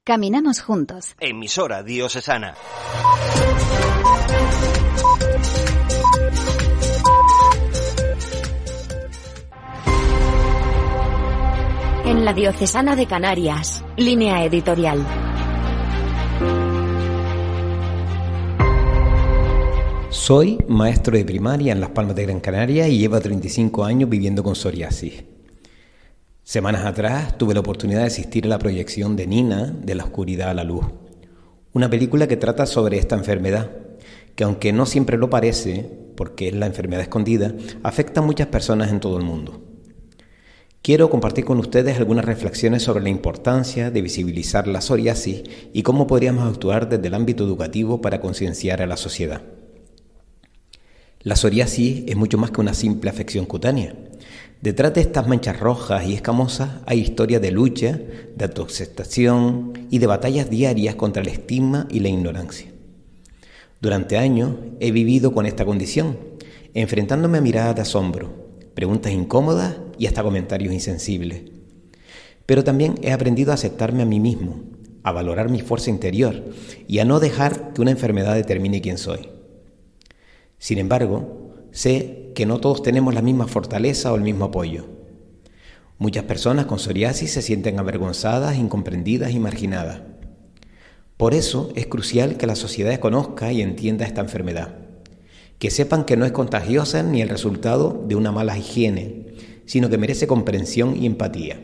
Caminamos juntos. Emisora diocesana. En la Diocesana de Canarias, Línea Editorial. Soy maestro de primaria en Las Palmas de Gran Canaria y llevo 35 años viviendo con psoriasis. Semanas atrás tuve la oportunidad de asistir a la proyección de Nina, de la oscuridad a la luz, una película que trata sobre esta enfermedad, que aunque no siempre lo parece, porque es la enfermedad escondida, afecta a muchas personas en todo el mundo. Quiero compartir con ustedes algunas reflexiones sobre la importancia de visibilizar la psoriasis y cómo podríamos actuar desde el ámbito educativo para concienciar a la sociedad. La psoriasis es mucho más que una simple afección cutánea. Detrás de estas manchas rojas y escamosas hay historias de lucha, de autoaceptación y de batallas diarias contra el estigma y la ignorancia. Durante años he vivido con esta condición, enfrentándome a miradas de asombro, preguntas incómodas y hasta comentarios insensibles. Pero también he aprendido a aceptarme a mí mismo, a valorar mi fuerza interior y a no dejar que una enfermedad determine quién soy. Sin embargo, sé que no todos tenemos la misma fortaleza o el mismo apoyo. Muchas personas con psoriasis se sienten avergonzadas, incomprendidas y marginadas. Por eso es crucial que la sociedad conozca y entienda esta enfermedad, que sepan que no es contagiosa ni el resultado de una mala higiene, sino que merece comprensión y empatía.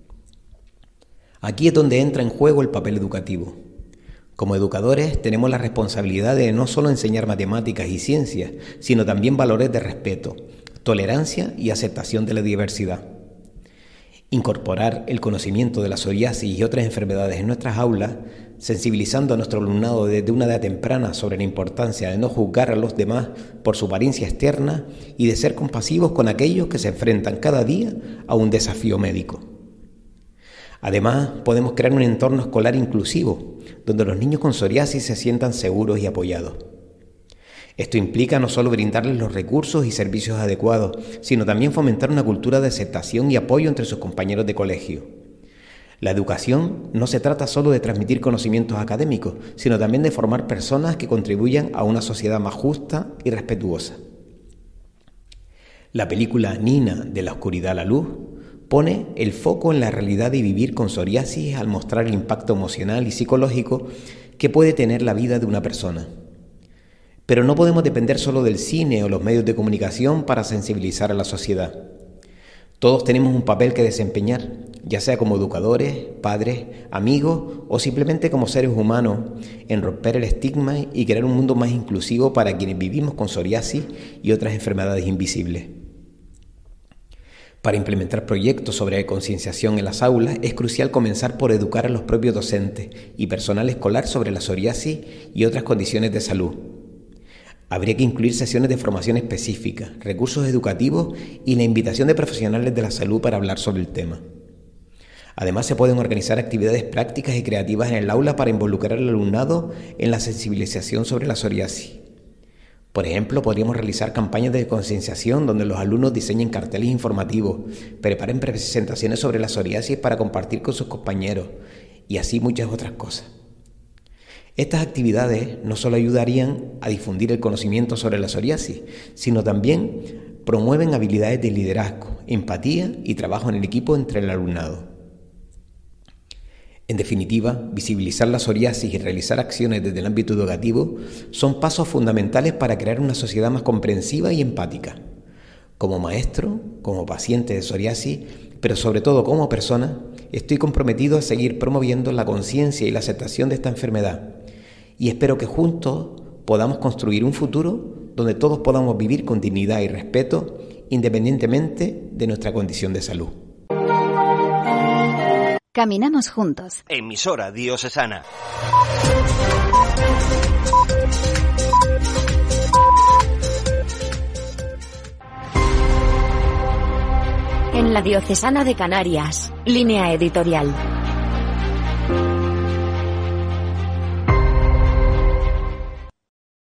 Aquí es donde entra en juego el papel educativo. Como educadores tenemos la responsabilidad de no solo enseñar matemáticas y ciencias, sino también valores de respeto, tolerancia y aceptación de la diversidad. Incorporar el conocimiento de la psoriasis y otras enfermedades en nuestras aulas, sensibilizando a nuestro alumnado desde una edad temprana sobre la importancia de no juzgar a los demás por su apariencia externa y de ser compasivos con aquellos que se enfrentan cada día a un desafío médico. Además, podemos crear un entorno escolar inclusivo, donde los niños con psoriasis se sientan seguros y apoyados. Esto implica no solo brindarles los recursos y servicios adecuados, sino también fomentar una cultura de aceptación y apoyo entre sus compañeros de colegio. La educación no se trata solo de transmitir conocimientos académicos, sino también de formar personas que contribuyan a una sociedad más justa y respetuosa. La película Nina, de la oscuridad a la luz, pone el foco en la realidad de vivir con psoriasis al mostrar el impacto emocional y psicológico que puede tener la vida de una persona. Pero no podemos depender solo del cine o los medios de comunicación para sensibilizar a la sociedad. Todos tenemos un papel que desempeñar, ya sea como educadores, padres, amigos o simplemente como seres humanos, en romper el estigma y crear un mundo más inclusivo para quienes vivimos con psoriasis y otras enfermedades invisibles. Para implementar proyectos sobre concienciación en las aulas es crucial comenzar por educar a los propios docentes y personal escolar sobre la psoriasis y otras condiciones de salud. Habría que incluir sesiones de formación específica, recursos educativos y la invitación de profesionales de la salud para hablar sobre el tema. Además, se pueden organizar actividades prácticas y creativas en el aula para involucrar al alumnado en la sensibilización sobre la psoriasis. Por ejemplo, podríamos realizar campañas de concienciación donde los alumnos diseñen carteles informativos, preparen presentaciones sobre la psoriasis para compartir con sus compañeros y así muchas otras cosas. Estas actividades no solo ayudarían a difundir el conocimiento sobre la psoriasis, sino también promueven habilidades de liderazgo, empatía y trabajo en el equipo entre el alumnado. En definitiva, visibilizar la psoriasis y realizar acciones desde el ámbito educativo son pasos fundamentales para crear una sociedad más comprensiva y empática. Como maestro, como paciente de psoriasis, pero sobre todo como persona, estoy comprometido a seguir promoviendo la conciencia y la aceptación de esta enfermedad y espero que juntos podamos construir un futuro donde todos podamos vivir con dignidad y respeto independientemente de nuestra condición de salud. Caminamos juntos. Emisora diocesana. En la Diocesana de Canarias, Línea Editorial.